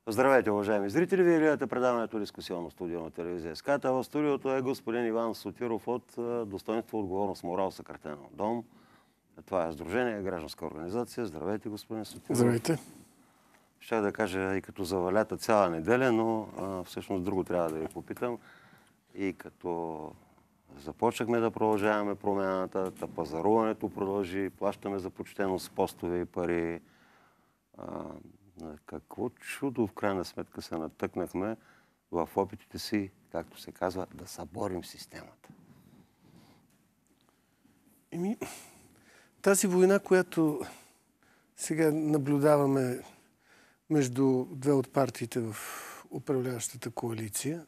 Здравейте, уважаеми зрители! Вие гледате предаването Дискусионно студио на телевизия СК. В студиото е господин Иван Сотиров от Достойнство, отговорност, морал, съкратено ДОМ. Това е Сдружение, гражданска организация. Здравейте, господин Сотиров. Здравейте. Щях да кажа и като завалята цяла неделя, но всъщност друго трябва да ви попитам. И като започнахме да продължаваме промяната, пазаруването продължи, плащаме за почтеност постове и пари. Какво чудо в крайна сметка се натъкнахме в опитите си, както се казва, да съборим системата? Тази война, която сега наблюдаваме между две от партиите в управляващата коалиция,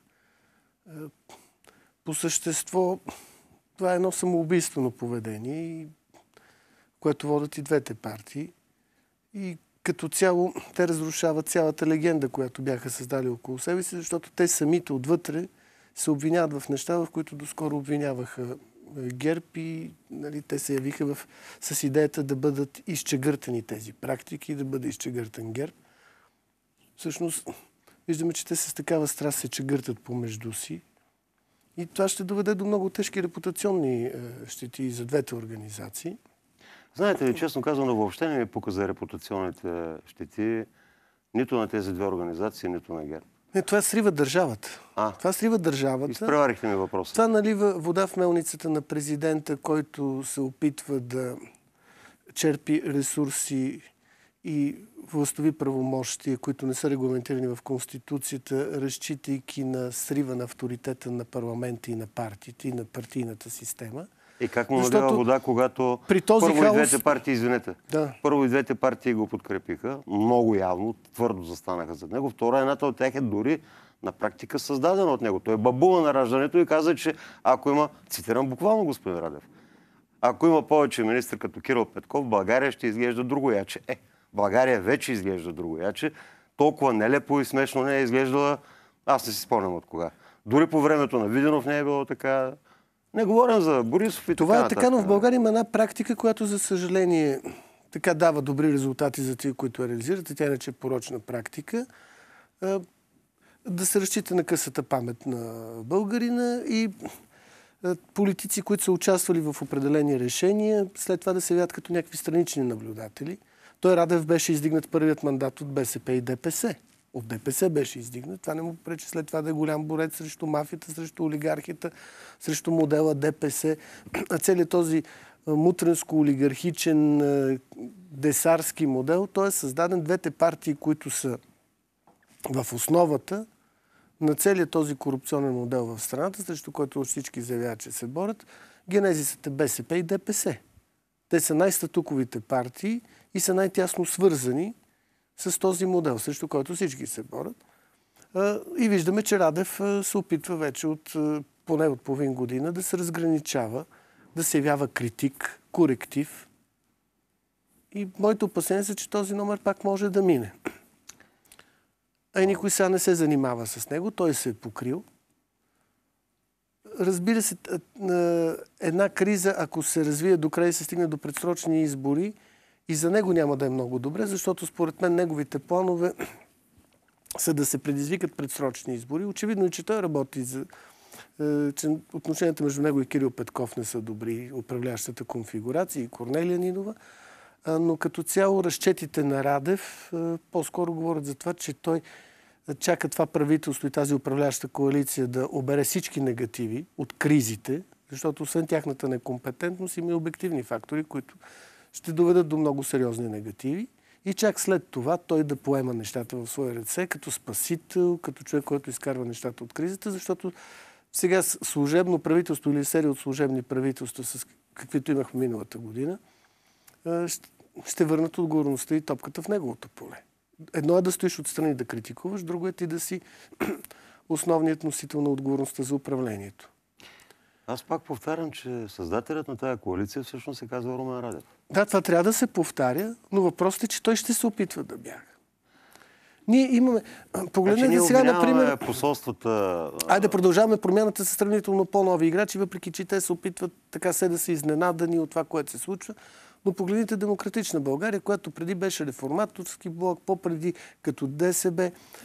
по същество това е едно самоубийствено поведение, което водят и двете партии. И като цяло те разрушават цялата легенда, която бяха създали около себе си, защото те самите отвътре се обвиняват в неща, в които доскоро обвиняваха ГЕРБ и те се явиха с идеята да бъдат изчегъртани тези практики, да бъде изчегъртан ГЕРБ. Всъщност, виждаме, че те с такава страст се чегъртат помежду си и това ще доведе до много тежки репутационни щети за двете организации. Знаете ли, честно казано, въобще не ми пука за репутационните щети нито на тези две организации, нито на ГЕРБ. Не, това срива държавата. Това срива държавата. Изпреварихте ми въпроса. Това налива вода в мелницата на президента, който се опитва да черпи ресурси и властови правомощия, които не са регламентирани в Конституцията, разчитайки на срива на авторитета на парламента и на партиите и на партийната система. И как му надава вода, когато и двете партии, извинете, първо и двете партии го подкрепиха, много явно, твърдо застанаха зад него. Втора, едната от тях е дори на практика създадена от него. Той е бабула на раждането и каза, че ако има, цитирам буквално господин Радев, ако има повече министър като Кирил Петков, България ще изглежда другояче. България вече изглежда другояче. Толкова нелепо и смешно не е изглеждала, аз не си спомням от кога. Дори по времето на Виденов не е било така. Не говорим за Борисов и това е така, но в България има една практика, която за съжаление така дава добри резултати за тия, които я реализират. Тя иначе е порочна практика. Да се разчита на късата памет на българина и политици, които са участвали в определени решения, след това да се явят като някакви странични наблюдатели. Той Радев беше издигнат първият мандат от БСП и ДПС. От ДПС беше издигнат. Това не му пречи след това да е голям борец срещу мафията, срещу олигархията, срещу модела ДПС. А целият този мутренско-олигархичен десарски модел, той е създаден двете партии, които са в основата на целият този корупционен модел в страната, срещу който всички заявяват, че се борят. Генезисът е БСП и ДПС. Те са най-статуковите партии и са най-тясно свързани с този модел, срещу който всички се борят. И виждаме, че Радев се опитва вече поне от половин година да се разграничава, да се явява критик, коректив. И моето опасение е, че този номер пак може да мине. А и никой сега не се занимава с него. Той се е покрил. Разбира се, една криза, ако се развие до край и се стигне до предсрочни избори, и за него няма да е много добре, защото според мен неговите планове са да се предизвикат предсрочни избори. Очевидно и че той работи че отношенията между него и Кирил Петков не са добри, управляващата конфигурация и Корнелия Нинова, но като цяло разчетите на Радев по-скоро говорят за това, че той чака това правителство и тази управляваща коалиция да обере всички негативи от кризите, защото освен тяхната некомпетентност има и обективни фактори, които ще доведат до много сериозни негативи. И чак след това той да поема нещата в своя ръце, като спасител, като човек, който изкарва нещата от кризата, защото сега служебно правителство или серия от служебни правителства, с каквито имахме миналата година, ще върнат отговорността и топката в неговото поле. Едно е да стоиш отстрани да критикуваш, друго е ти да си основният носител на отговорността за управлението. Аз пак повтарям, че създателят на тази коалиция всъщност се казва Румен Радев. Да, това трябва да се повтаря, но въпросът е, че той ще се опитва да бяга. Ние имаме... Погледнете сега, например... посолствата... Айде продължаваме промяната със сравнително по-нови играчи, въпреки че те се опитват така да са изненадани от това, което се случва. Но погледните Демократична България, която преди беше реформаторски блок, по-преди като ДСБ.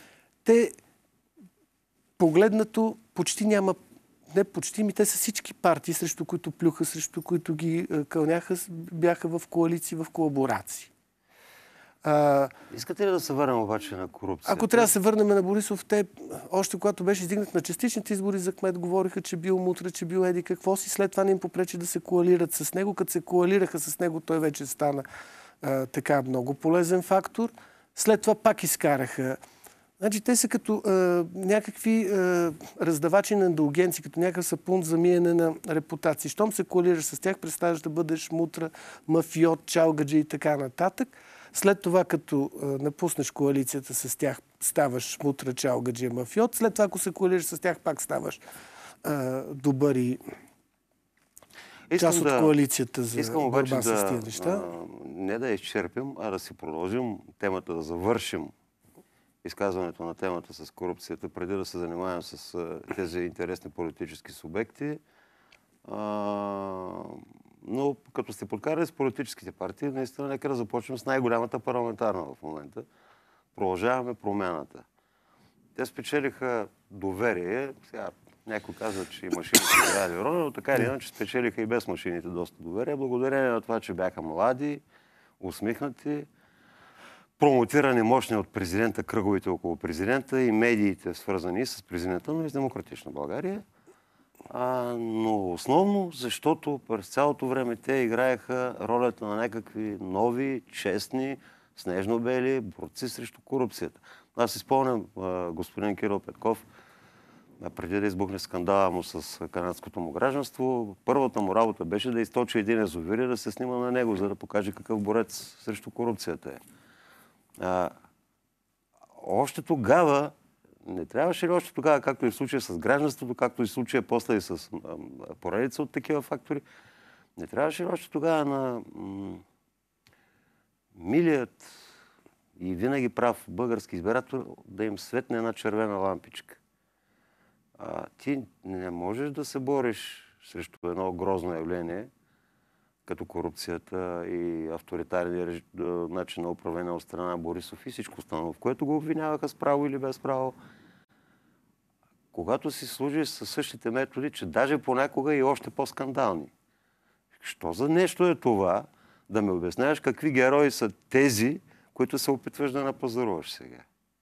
те погледнато почти няма, не почти, те са всички партии, срещу които плюха, срещу които ги кълняха, бяха в коалиции, в колаборации. Искате ли да се върнем обаче на корупцията? Ако трябва да се върнем на Борисов, те, още когато беше издигнат на частичните избори за кмет, говориха, че бил мутра, че бил еди какво си. След това не им попречи да се коалират с него. Като се коалираха с него, той вече стана така много полезен фактор. След това пак изкараха. Значи те са като някакви раздавачи на индулгенции, като някакъв сапун за миене на репутации. Щом се коалираш с тях, представяш да бъдеш мутра, мафиот, чалгаджи и така нататък. След това, като напуснеш коалицията с тях, ставаш мутра, чалгаджи, мафиот. След това, ако се коалираш с тях, пак ставаш добър и част от коалицията за борба с тия неща. Не да изчерпим, а да си продължим темата, да завършим изказването на темата с корупцията, преди да се занимаваме с тези интересни политически субекти. Но като сте подкарали с политическите партии, наистина нека да започнем с най-голямата парламентарна в момента. Продължаваме промяната. Те спечелиха доверие. Сега някой казва, че и машините играли роля, но така или иначе спечелиха и без машините доста доверие. Благодарение на това, че бяха млади, усмихнати, промотирани мощни от президента, кръговите около президента и медиите, свързани с президента, но и с Демократична България. Но основно, защото през цялото време те играеха ролята на някакви нови, честни, снежно-бели борци срещу корупцията. Аз си спомням господин Кирил Петков, преди да избухне скандала му с канадското му гражданство, първата му работа беше да източи един язовир и да се снима на него, за да покаже какъв борец срещу корупцията е. Още тогава, не трябваше ли още тогава, както и в случая с гражданството, както и в случая после и с поредица от такива фактори, не трябваше ли още тогава на милият и винаги прав български избирател да им светне една червена лампичка? Ти не можеш да се бориш срещу едно грозно явление, като корупцията и авторитарния начин на управление от страна на Борисов и всичко останало, в което го обвиняваха с право или без право. Когато си служиш със същите методи, че даже понякога и още по-скандални. Що за нещо е това да ме обясняваш какви герои са тези, които се опитваш да напазаруваш сега?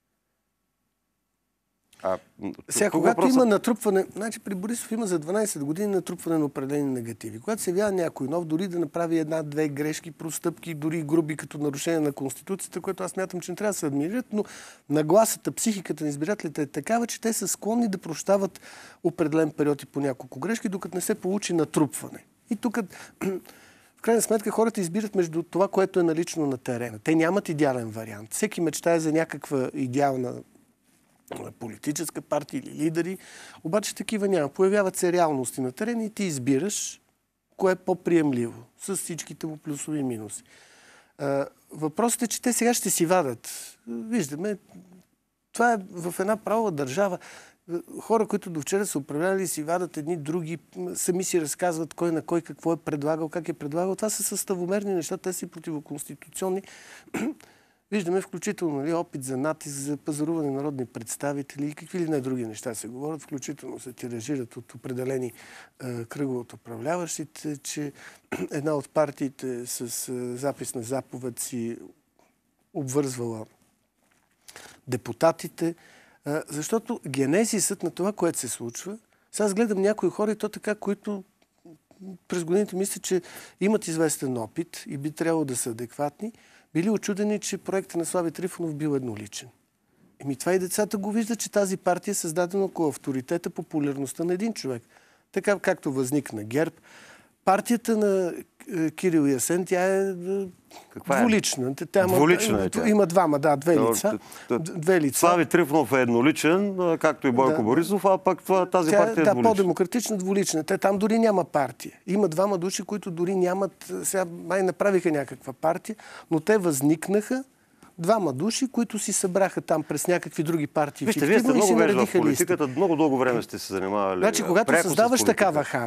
Сега, когато има натрупване, значи при Борисов има за 12 години натрупване на определени негативи. Когато се явява някой нов, дори да направи една-две грешки, простъпки, дори груби като нарушение на Конституцията, което аз мятам, че не трябва да се адмирират, но нагласата, психиката на избирателите е такава, че те са склонни да прощават определен период и по няколко грешки, докато не се получи натрупване. И тук в крайна сметка хората избират между това, което е налично на терена. Те нямат идеален вариант. Всеки мечтае за някаква идеална политическа партия или лидери, обаче такива няма. Появяват се реалности на терена и ти избираш кое е по-приемливо, с всичките му плюсови и минуси. Въпросът е, че те сега ще си вадат. Виждаме, това е в една правова държава. Хора, които до вчера са управлявали, си вадат едни други, сами си разказват кой на кой какво е предлагал, как е предлагал. Това са съставомерни неща, те си противоконституционни. Виждаме включително опит за натиск, за пазаруване на народни представители и какви ли не други неща се говорят, включително се тиражират от определени кръгове от управляващите, че една от партиите с запис на заповед си обвързвала депутатите, защото генезисът на това, което се случва, сега аз гледам някои хора и то така, които през годините мислят, че имат известен опит и би трябвало да са адекватни, били очудени, че проектът на Слави Трифонов бил едноличен. Това и децата го виждат, че тази партия е създадена около авторитета, популярността на един човек. Така както възникна ГЕРБ. Партията на Кирил и Асен, тя е двулична. Двулична е тя. Има две лица. Две лица. Слави Трифонов е едноличен, както и Бойко Борисов, а пък тази партия е двулична. по-демократична, двулична. Там дори няма партия. Има двама души, които дори нямат... Сега май направиха някаква партия, но те възникнаха двама души, които си събраха там през някакви други партии. Вижте, вие сте много вежда в политиката, много дълго време сте се занимавали. Значи, когато създаваш такава хавра,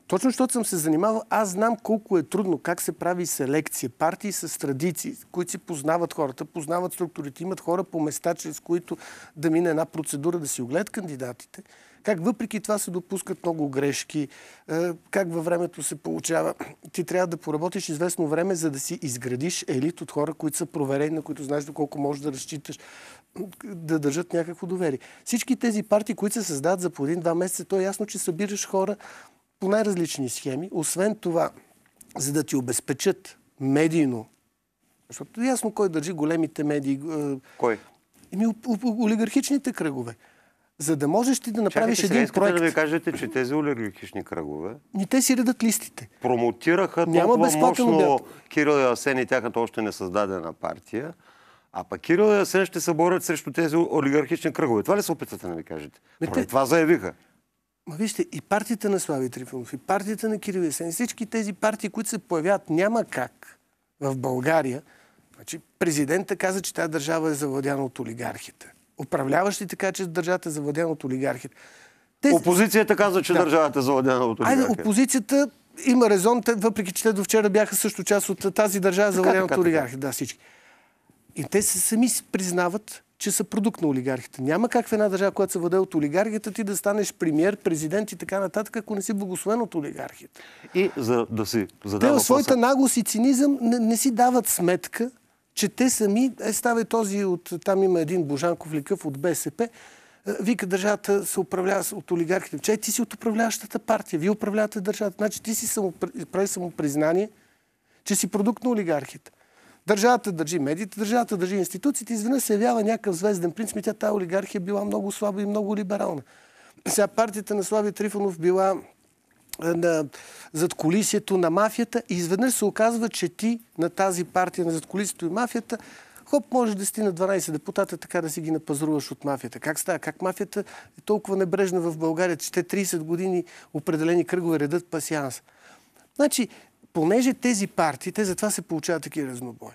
Точно защото съм се занимавал, аз знам колко е трудно, как се прави селекция. Партии с традиции, които си познават хората, познават структурите, имат хора по места, чрез които да мине една процедура, да си огледат кандидатите. Как въпреки това се допускат много грешки, как във времето се получава. Ти трябва да поработиш известно време, за да си изградиш елит от хора, които са проверени, на които знаеш доколко можеш да разчиташ, да държат някакво доверие. Всички тези партии, които се създават за по 1-2 месеца, то е ясно, че събираш хора по най-различни схеми. Освен това, за да ти обезпечат медийно, защото е ясно кой държи големите медии. Кой? Олигархичните кръгове. За да можеш ти да направиш един проект... да ви кажете, че тези олигархични кръгове... Те си редат листите. Промотираха толкова мощно Кирил и Асен и тяхната още не създадена партия, а пък Кирил и Асен ще се борят срещу тези олигархични кръгове. Това ли се опитвате да ми кажете? Това заявиха. Вижте, и партията на Слави Трифонов, и партията на Кирил и Асен, всички тези партии, които се появяват, няма как в България. Значи, президентът каза, че тази държава е завладяна от олигархията. Управляващите така, че държавата е завладяна от олигархията. Опозицията каза, че държавата е завладяна от олигархията. Айде, опозицията има резон, въпреки че те до вчера бяха също част от тази държава, завладяна от олигархията. Да, всички. И те сами признават, че са продукт на олигархията. Няма как в една държава, която се владее от олигархията, ти да станеш премиер, президент и така нататък, ако не си благословен от олигархията. И за да си задава те в своята наглост и цинизъм не си дават сметка, че те сами, става този от, там има един Божанков Ликъв от БСП, вика държавата се управлява от олигархите. Че ти си от управляващата партия, вие управлявате държавата. Значи ти си прави самопризнание, че си продукт на олигархията. Държавата държи медиите, държавата държи институциите, изведнъж се явява някакъв звезден принц, тази олигархия била много слаба и много либерална. Сега партията на Слави Трифонов била зад колисието на мафията и изведнъж се оказва, че ти на тази партия на зад колисието и мафията можеш да стигна 12 депутата, така да си ги напазруваш от мафията. Как става? Как мафията е толкова небрежна в България, че те 30 години определени кръгове редат пасианс? Значи, понеже тези партии, те затова се получават такива разнобой.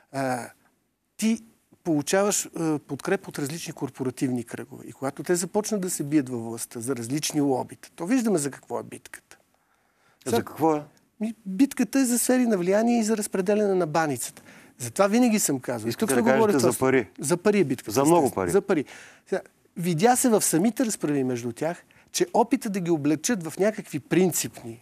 Ти получаваш подкреп от различни корпоративни кръгове. И когато те започнат да се бият във властта за различни лобита, то виждаме за какво е битката. За какво е? Битката е за сфери на влияние и за разпределяне на баницата. Затова винаги съм казвал. Искате да кажете за пари? За пари е битката. За много пари? За пари. Видя се в самите разправи между тях, че опита да ги облегчат в някакви принципни,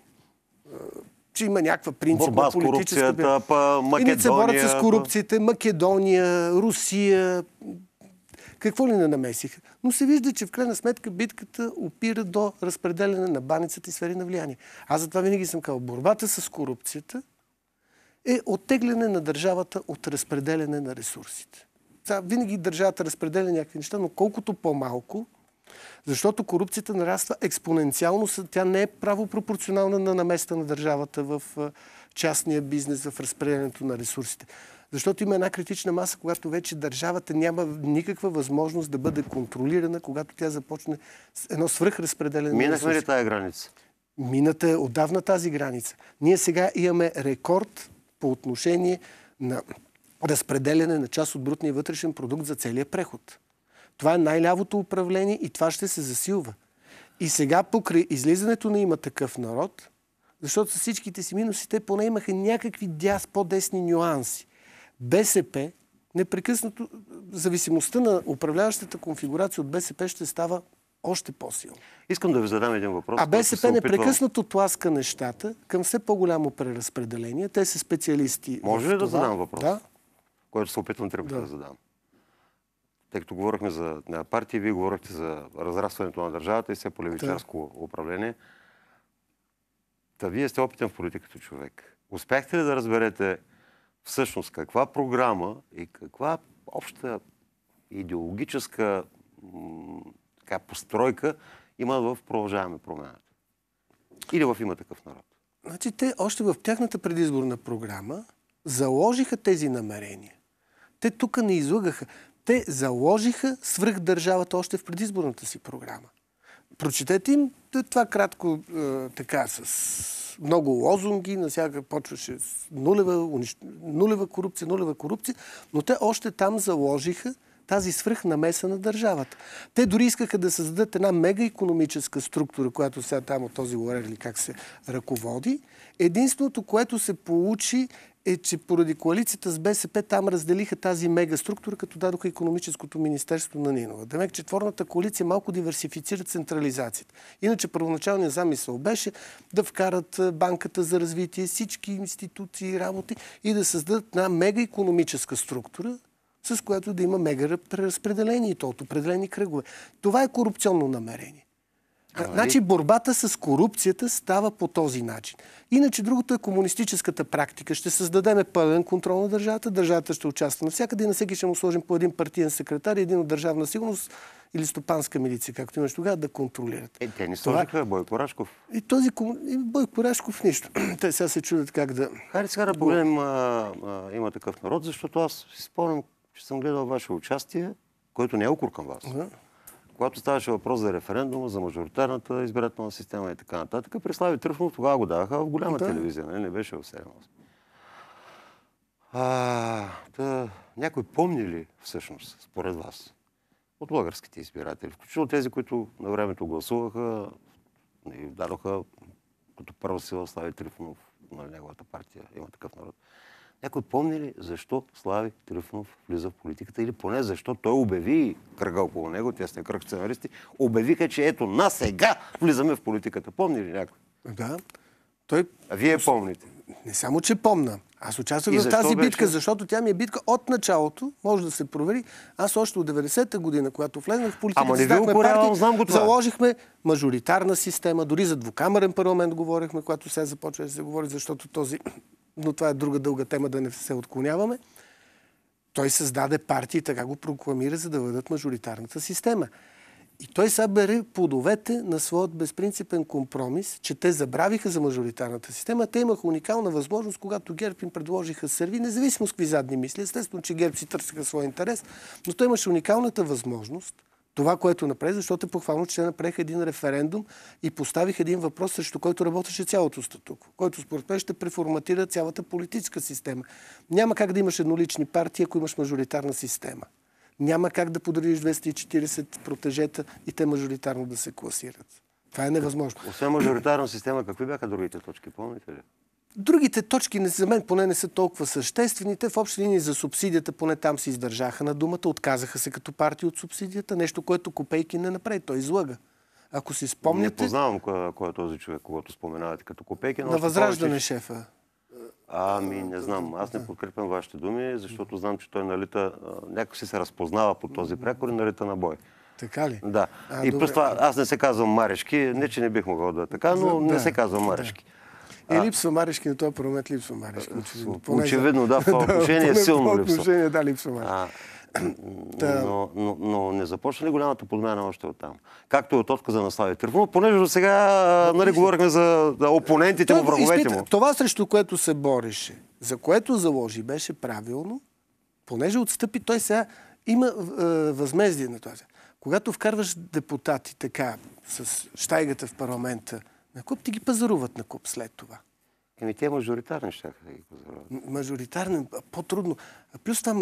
че има някаква принципна политическа... Борба с корупцията, Македония... И се борят с корупцията, Македония, Русия... Какво ли не намесиха? Но се вижда, че в крайна сметка битката опира до разпределяне на баницата и сфери на влияние. Аз затова винаги съм казал, борбата с корупцията е оттегляне на държавата от разпределяне на ресурсите. Винаги държавата разпределя някакви неща, но колкото по-малко, защото корупцията нараства експоненциално, тя не е правопропорционална на наместа на държавата в частния бизнес, в разпределянето на ресурсите. Защото има една критична маса, когато вече държавата няма никаква възможност да бъде контролирана, когато тя започне едно свръхразпределяне на ресурсите. Минахме ли тая граница? Мината е отдавна тази граница. Ние сега имаме рекорд по отношение на разпределяне на част от брутния вътрешен продукт за целия преход. Това е най-лявото управление и това ще се засилва. И сега покрай излизането на Има такъв народ, защото с всичките си минуси, те поне имаха някакви по-десни нюанси. БСП, непрекъснато, зависимостта на управляващата конфигурация от БСП ще става още по-силно. Искам да ви задам един въпрос. А БСП непрекъснато тласка нещата към все по-голямо преразпределение. Те са специалисти. Може ли да задам въпрос? Да. Който се опитвам да задам. Тъй като говорихме за партии, вие говорихте за разрастването на държавата и все по-левичарско управление. Вие сте опитен в политиката човек. Успяхте ли да разберете всъщност каква програма и каква обща идеологическа постройка има в Продължаваме промяната? Или в Има такъв народ? Значи те още в тяхната предизборна програма заложиха тези намерения. Те тук не излъгаха. Те заложиха свръхдържавата още в предизборната си програма. Прочетете им това кратко така с много лозунги, насяга почваше с нулева корупция, но те още там заложиха тази свръхнамеса на държавата. Те дори искаха да създадат една мега икономическа структура, която сега там от този лорер или как се ръководи. Единственото, което се получи, е, че поради коалицията с БСП там разделиха тази мега структура, като дадоха икономическото министерство на Нинова. Демек, четворната коалиция малко диверсифицира централизацията. Иначе първоначалният замисъл беше да вкарат банката за развитие, всички институции, работи и да създадат една мега икономическа структура, с която да има мега преразпределение и то от определени кръгове. Това е корупционно намерение. Значи борбата с корупцията става по този начин. Иначе другото е комунистическата практика. Ще създадеме пълен контрол на държавата, държавата ще участва навсякъде и на всеки ще му сложим по един партиен секретар и един от държавна сигурност или стопанска милиция, както имаш тогава, да контролират. Те не сложиха Бойко Рашков. И Бойко Рашков нищо. Те сега се чудят как да... Хайде сега да погледнем Има такъв народ, защото аз си спомням, че съм гледал ваше участие, което не е укор към вас. Когато ставаше въпрос за референдума, за мажоритарната избирателна система и така нататък, при Слави Трифонов тогава го даваха в голяма телевизия, не беше в 7. Някой помни ли всъщност, според вас, от българските избиратели, включително тези, които на времето гласуваха и дадоха като първа сила Слави Трифонов на неговата партия, Има такъв народ. Някой помни ли защо Слави Трифонов влиза в политиката или поне защо той обяви кръга около него, тесния кръг сценаристи, обявиха, че ето на сега влизаме в политиката. Помни ли някой? Да. А вие помните? Не само, че помна. Аз участвах в тази битка, защото тя ми е битка от началото, може да се провери. Аз още от 90-та година, когато влезнах в политиката, създахме партия, заложихме мажоритарна система, дори за двукамерен парламент говорихме, когато сега започва да се говори, защото този... Но това е друга дълга тема, да не се отклоняваме. Той създаде партии и така го прокламира, за да въдат мажоритарната система. И той сега бере плодовете на своят безпринципен компромис, че те забравиха за мажоритарната система. Те имаха уникална възможност, когато ГЕРБ им предложиха серви, независимо с какви задни мисли. Естествено, че ГЕРБ си търсиха своя интерес, но той имаше уникалната възможност, това, което направи, защото е похвално, че те направиха един референдум и поставиха един въпрос, срещу който работеше цялото статукво, който според мен ще преформатира цялата политическа система. Няма как да имаш еднолични партии, ако имаш мажоритарна система. Няма как да подариш 240 протежета и те мажоритарно да се класират. Това е невъзможно. Освен мажоритарна система, какви бяха другите точки? Помните ли? Другите точки за мен поне не са толкова съществени. Те в общи линии за субсидията поне там се издържаха на думата, отказаха се като партия от субсидията, нещо, което Копейкин не направи. Той излъга. Ако си спомняте... Не познавам кой е този човек, когато споменавате като Копейкин. На Възраждане шефа. Не знам. Аз не подкрепям вашите думи, защото знам, че той налита... Някой се разпознава по този прякор и налита на бой. Така ли? Да. И плюс това, аз не се казвам Марешки, не че не бих могъл да така, но не се казвам Марешки. И липсва Марешки, на този парламент липсва Марешки. Очевидно, да, в това отношение силно липсва. Отношение, да, липсва Марешки. Но не започна ли голямата подмяна още оттам? Както и от отказа на Слави Трифонов, понеже до сега говорихме за опонентите му, враговете му. Това, срещу което се бореше, за което заложи, беше правилно, понеже отстъпи, той сега има възмездие на това. Когато вкарваш депутати така, с щайгата в парламента, на куп ти ги пазаруват на куп след това. Те мажоритарни ще да ги пазаруват. Мажоритарни, по-трудно. Плюс това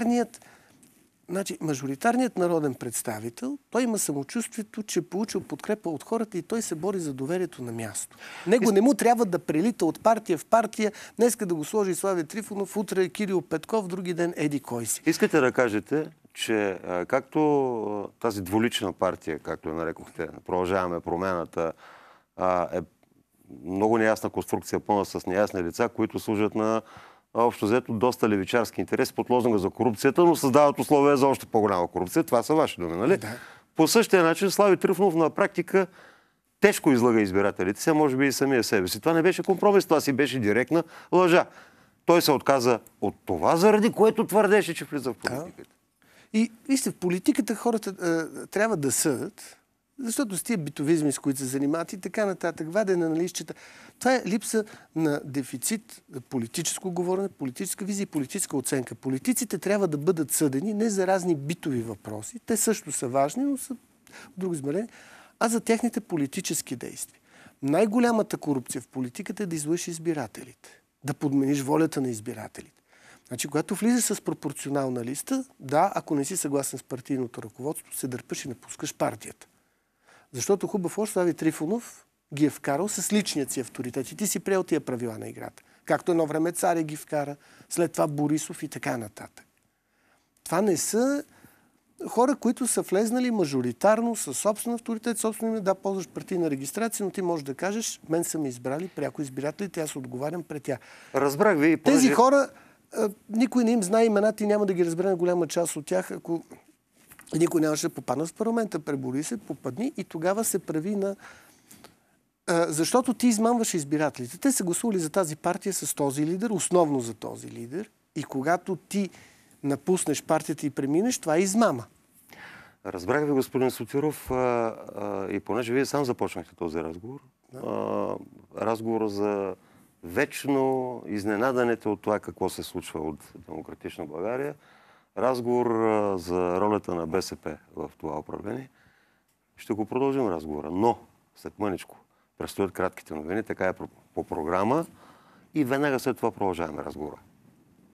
мажоритарният народен представител, той има самочувствието, че е получил подкрепа от хората и той се бори за доверието на място. Него не му трябва да прелита от партия в партия, днеска да го сложи Слави Трифонов, утре Кирил Петков, други ден Еди кой си. Искате да кажете, че както тази двулична партия, както я нарекохте, Продължаваме промяната, е много неясна конструкция, пълна с неясни лица, които служат на общо взето доста левичарски интерес под лозунга за корупцията, но създават условия за още по-голяма корупция. Това са ваши думи, нали? Да. По същия начин Слави Трифонов на практика тежко излага избирателите си, може би и самия себе си. Това не беше компромис, това си беше директна лъжа. Той се отказа от това, заради което твърдеше, че влиза в политиката. И вижте, в политиката хората трябва да съдят, защото с тия битовизми, с които се занимават и така нататък, вадене на листчета, това е липса на дефицит, политическо говорене, политическа визия и политическа оценка. Политиците трябва да бъдат съдени не за разни битови въпроси, те също са важни, но са друго измерение, а за техните политически действия. Най-голямата корупция в политиката е да излъжеш избирателите, да подмениш волята на избирателите. Значи, когато влизаш с пропорционална листа, да, ако не си съгласен с партийното ръководство, се дърпаш и напускаш партията. Защото хубав лош Слави Трифонов ги е вкарал с личният си авторитет. И ти си приел тия правила на играта. Както едно време Царя ги вкара, след това Борисов и така нататък. Това не са хора, които са влезнали мажоритарно, със собствен авторитет, собствено име, да, ползваш партийна регистрация, но ти можеш да кажеш, мен са ме избрали пряко избирателите, аз отговарям пред тях. Разбрах ви. Тези хора, никой не им знае имената и няма да ги разбере на голяма част от тях, ако никой нямаше да попадна в парламента. Пребори се, попадни и тогава се прави на... Защото ти измамваш избирателите. Те са гласували за тази партия с този лидер, основно за този лидер. И когато ти напуснеш партията и преминеш, това е измама. Разбрах ви, господин Сотиров, и понеже вие сам започнахте този разговор, разговора за вечно изненадането от това какво се случва от Демократична България, разговор за ролята на БСП в това управление. Ще го продължим разговора, но след мъничко предстоят кратките новини, така е по програма и веднага след това продължаваме разговора.